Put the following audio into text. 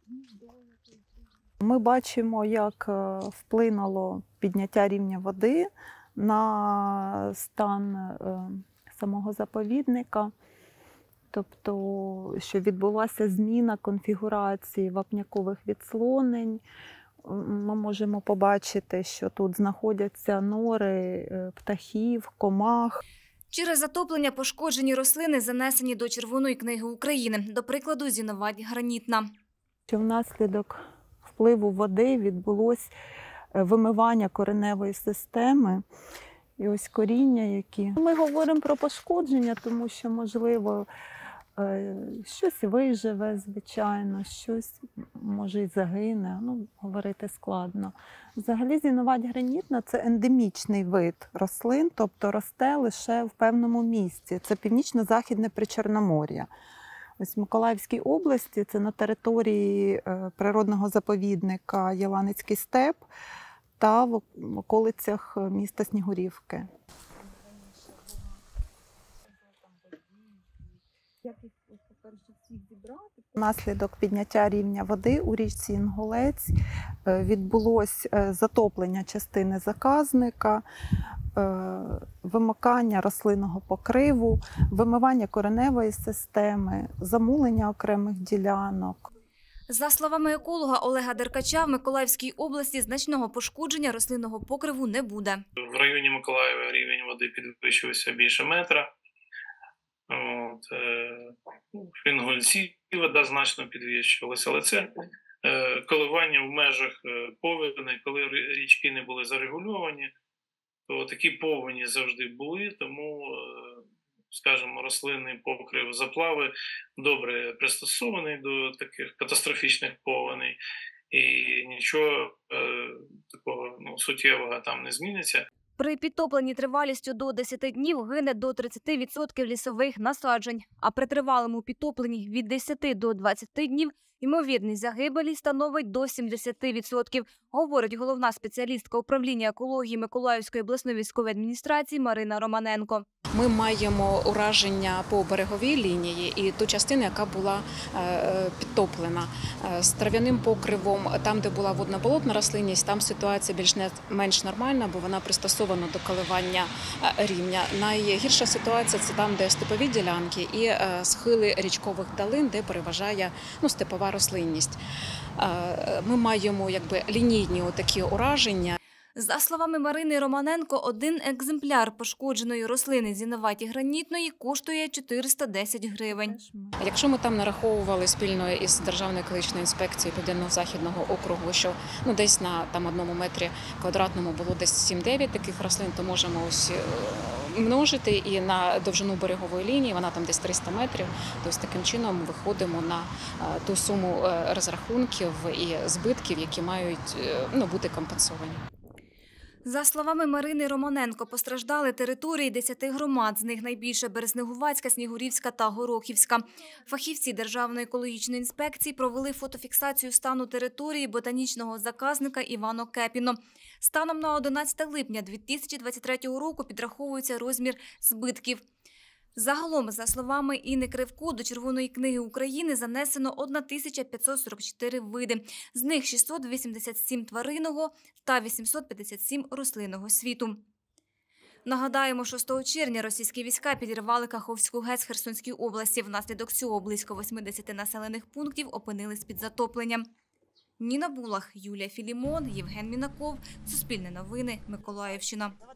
Ми бачимо, як вплинуло підняття рівня води на стан самого заповідника. Тобто, що відбулася зміна конфігурації вапнякових відслонень. Ми можемо побачити, що тут знаходяться нори птахів, комах. Через затоплення пошкоджені рослини занесені до Червоної книги України, до прикладу, зіновать гранітна. Що внаслідок впливу води відбулось вимивання кореневої системи. І ось коріння, які. Ми говоримо про пошкодження, тому що, можливо, щось виживе, звичайно, щось, може, і загине. Говорити складно. Взагалі, зіновать гранітна – це ендемічний вид рослин, тобто росте лише в певному місці. Це північно-західне Причорномор'я. Ось в Миколаївській області, це на території природного заповідника Єланицький степ та в околицях міста Снігурівки. Внаслідок підняття рівня води у річці Інгулець відбулось затоплення частини заказника, вимикання рослинного покриву, вимивання кореневої системи, замулення окремих ділянок. За словами еколога Олега Деркача, в Миколаївській області значного пошкодження рослинного покриву не буде. В районі Миколаєва рівень води підвищився більше метра. В Інгульці вода значно підвищувалася, але це коливання в межах повені, коли річки не були зарегульовані, то такі повені завжди були, тому, скажімо, рослинний покрив заплави добре пристосований до таких катастрофічних повеней, і нічого такого суттєвого там не зміниться. При підтопленні тривалістю до 10 днів гине до 30% лісових насаджень, а при тривалому підтопленні від 10 до 20 днів ймовірність загибелі становить до 70%, говорить головна спеціалістка управління екології Миколаївської обласної військової адміністрації Марина Романенко. Ми маємо ураження по береговій лінії і ту частину, яка була підтоплена. З трав'яним покривом, там, де була водно-болотна рослинність, там ситуація більш-менш нормальна, бо вона пристосована до коливання рівня. Найгірша ситуація – це там, де степові ділянки і схили річкових долин, де переважає степова рослинність. Ми маємо лінійні такі ураження. За словами Марини Романенко, один екземпляр пошкодженої рослини зіноваті гранітної коштує 410 гривень. Якщо ми там нараховували спільно із Державною екологічною інспекцією Південно-Західного округу, що десь на 1 метрі квадратному було десь 7-9 таких рослин, то можемо ось множити і на довжину берегової лінії, вона там десь 300 метрів, тобто таким чином виходимо на ту суму розрахунків і збитків, які мають бути компенсовані. За словами Марини Романенко, постраждали території 10 громад, з них найбільше Березнегувацька, Снігурівська та Горохівська. Фахівці Державної екологічної інспекції провели фотофіксацію стану території ботанічного заказника Івано-Кепіно. Станом на 11 липня 2023 року підраховується розмір збитків. Загалом, за словами Інни Кривко, до Червоної книги України занесено 1544 види. З них 687 тваринного та 857 рослинного світу. Нагадаємо, 6 червня російські війська підірвали Каховську ГЕС Херсонській області. Внаслідок цього близько 80 населених пунктів опинились під затопленням. Ніна Булах, Юлія Філімон, Євген Мінаков. Суспільне новини. Миколаївщина.